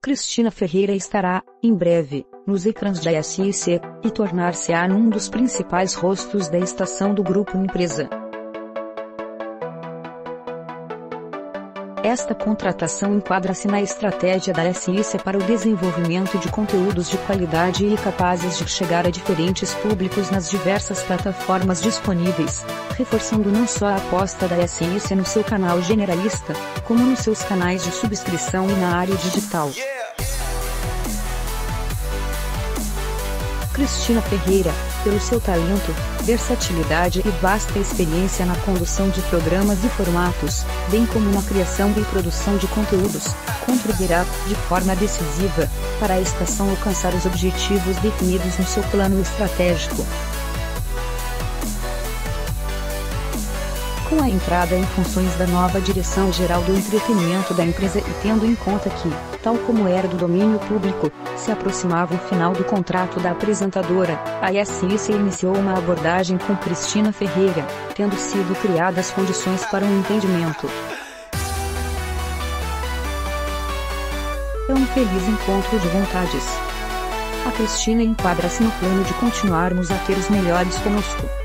Cristina Ferreira estará, em breve, nos ecrãs da SIC, e tornar-se-á um dos principais rostos da estação do Grupo Empresa. Esta contratação enquadra-se na estratégia da SIC para o desenvolvimento de conteúdos de qualidade e capazes de chegar a diferentes públicos nas diversas plataformas disponíveis, reforçando não só a aposta da SIC no seu canal generalista, como nos seus canais de subscrição e na área digital. Cristina Ferreira, pelo seu talento, versatilidade e vasta experiência na condução de programas e formatos, bem como na criação e produção de conteúdos, contribuirá, de forma decisiva, para a estação alcançar os objetivos definidos no seu plano estratégico. Com a entrada em funções da nova Direção-Geral do Entretenimento da empresa e tendo em conta que, tal como era do domínio público, se aproximava o final do contrato da apresentadora, a SIC iniciou uma abordagem com Cristina Ferreira, tendo sido criadas condições para um entendimento. É um feliz encontro de vontades. A Cristina enquadra-se no plano de continuarmos a ter os melhores conosco.